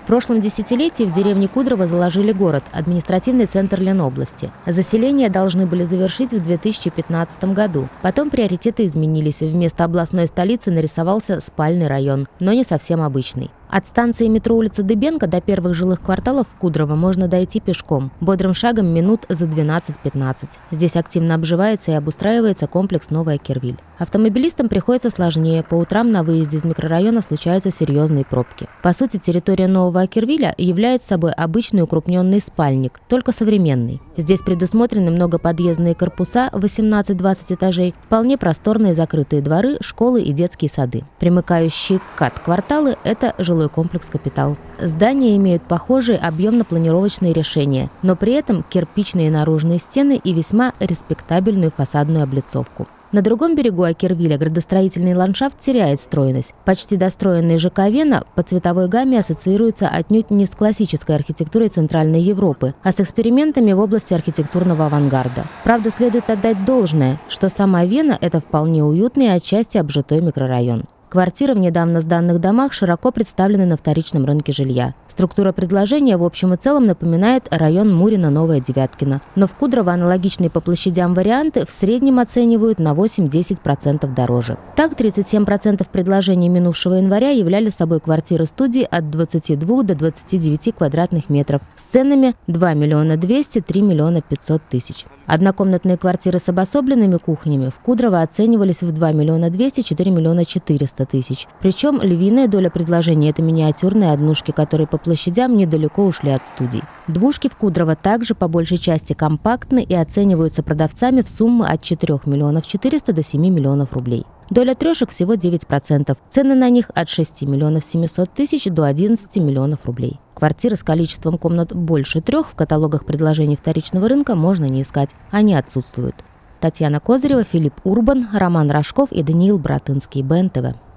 В прошлом десятилетии в деревне Кудрово заложили город, административный центр Ленобласти. Заселение должны были завершить в 2015 году. Потом приоритеты изменились, и вместо областной столицы нарисовался спальный район, но не совсем обычный. От станции метро улица Дыбенко до первых жилых кварталов в Кудрово можно дойти пешком, бодрым шагом минут за 12-15. Здесь активно обживается и обустраивается комплекс «Новая Кервиль». Автомобилистам приходится сложнее, по утрам на выезде из микрорайона случаются серьезные пробки. По сути, территория Нового Кервиля является собой обычный укрупненный спальник, только современный. Здесь предусмотрены многоподъездные корпуса 18-20 этажей, вполне просторные закрытые дворы, школы и детские сады. Примыкающие к КАТ-кварталы – это жилой комплекс «Капитал». Здания имеют похожие объемно-планировочные решения, но при этом кирпичные наружные стены и весьма респектабельную фасадную облицовку. На другом берегу Акервиля градостроительный ландшафт теряет стройность. Почти достроенный ЖК «Вена» по цветовой гамме ассоциируется отнюдь не с классической архитектурой Центральной Европы, а с экспериментами в области архитектурного авангарда. Правда, следует отдать должное, что сама Вена – это вполне уютный и отчасти обжитой микрорайон. Квартиры в недавно сданных домах широко представлены на вторичном рынке жилья. Структура предложения в общем и целом напоминает район Мурино-Новая Девяткино. Но в Кудрово аналогичные по площадям варианты в среднем оценивают на 8-10% дороже. Так, 37% предложений минувшего января являли собой квартиры-студии от 22 до 29 квадратных метров с ценами 2 200 000 – 3 500 000. Однокомнатные квартиры с обособленными кухнями в Кудрово оценивались в 2 200 000 – 4 400 000. Причем львиная доля предложений – это миниатюрные однушки, которые по площадям недалеко ушли от студий. Двушки в Кудрово также по большей части компактны и оцениваются продавцами в суммы от 4 400 000 до 7 миллионов рублей. Доля трешек всего 9%. Цены на них от 6 700 000 до 11 миллионов рублей. Квартиры с количеством комнат больше 3 в каталогах предложений вторичного рынка можно не искать. Они отсутствуют. Татьяна Козырева, Филипп Урбан, Роман Рожков и Даниил Братынский. БНТВ.